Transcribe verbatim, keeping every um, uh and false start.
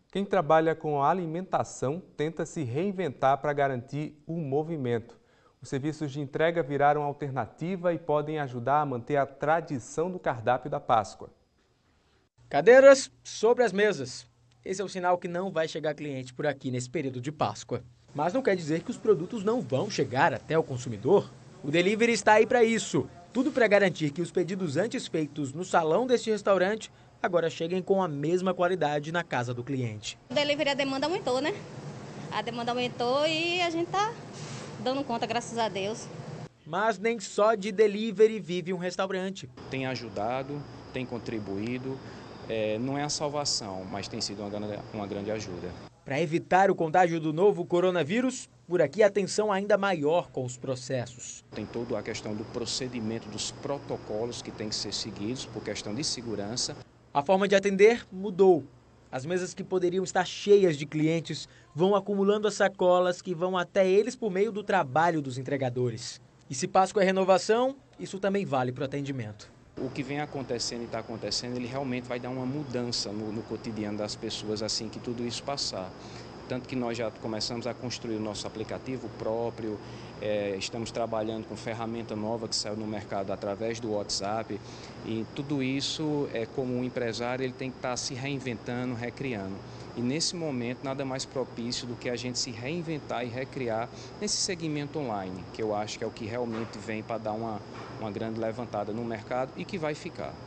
Quem trabalha com a alimentação tenta se reinventar para garantir o movimento. Os serviços de entrega viraram alternativa e podem ajudar a manter a tradição do cardápio da Páscoa. Cadeiras sobre as mesas. Esse é o sinal que não vai chegar cliente por aqui nesse período de Páscoa. Mas não quer dizer que os produtos não vão chegar até o consumidor. O delivery está aí para isso. Tudo para garantir que os pedidos antes feitos no salão deste restaurante agora cheguem com a mesma qualidade na casa do cliente. O delivery, a demanda aumentou, né? A demanda aumentou e a gente tá dando conta, graças a Deus. Mas nem só de delivery vive um restaurante. Tem ajudado, tem contribuído, é, não é a salvação, mas tem sido uma grande, uma grande ajuda. Para evitar o contágio do novo coronavírus, por aqui a atenção ainda maior com os processos. Tem toda a questão do procedimento, dos protocolos que têm que ser seguidos por questão de segurança. A forma de atender mudou. As mesas que poderiam estar cheias de clientes vão acumulando as sacolas que vão até eles por meio do trabalho dos entregadores. E se Páscoa é renovação, isso também vale para o atendimento. O que vem acontecendo e está acontecendo, ele realmente vai dar uma mudança no, no cotidiano das pessoas assim que tudo isso passar. Tanto que nós já começamos a construir o nosso aplicativo próprio, é, estamos trabalhando com ferramenta nova que saiu no mercado através do WhatsApp. E tudo isso, é, como um empresário, ele tem que estar se reinventando, recriando. E nesse momento, nada mais propício do que a gente se reinventar e recriar nesse segmento online, que eu acho que é o que realmente vem para dar uma, uma grande levantada no mercado e que vai ficar.